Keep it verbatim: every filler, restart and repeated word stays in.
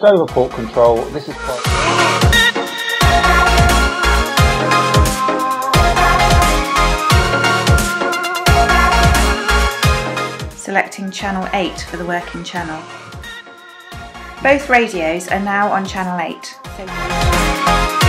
Dover port control. This is quite... Selecting channel eight for the working channel. Both radios are now on channel eight. So